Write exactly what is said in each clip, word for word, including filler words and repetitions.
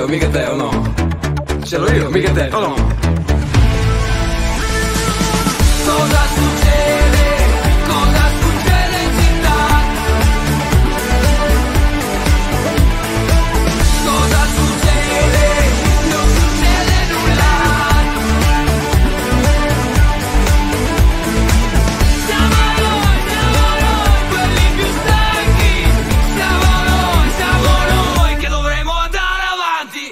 io, mica te, o no? Ce l'ho io, mica te, o no? Cosa succede? Cosa succede in città? Cosa succede? Non succede nulla. Siamo noi, siamo noi, quelli più stanchi. Siamo noi, siamo noi, che dovremo andare avanti.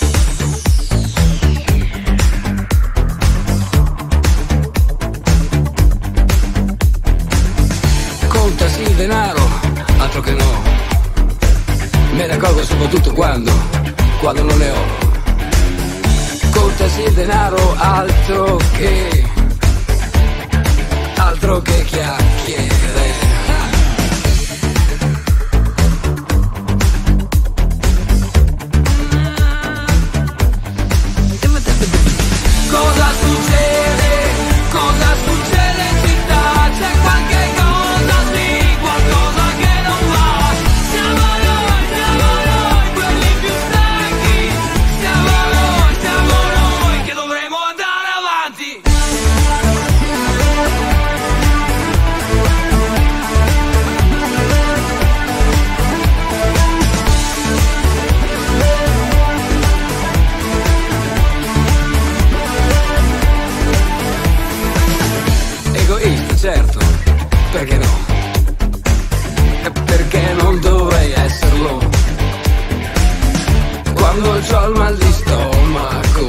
Contasi il denaro, altro che no. Me ne accorgo soprattutto quando, quando non ne ho. Contasi il denaro, altro che, altro che chiacchiere. Cosa succede? Cosa succede in città? C'è qualche cosa sì, qualcosa che non va. Siamo noi, siamo noi, quelli più stanchi. Siamo noi, siamo noi, che dovremo andare avanti. Egoista, certo, perché no? E perché non dovrei esserlo? Quando c'ho il mal di stomaco,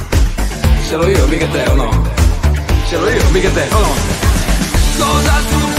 ce l'ho io, mica te, o no? Ce l'ho io, mica te, o no? Cosa succede?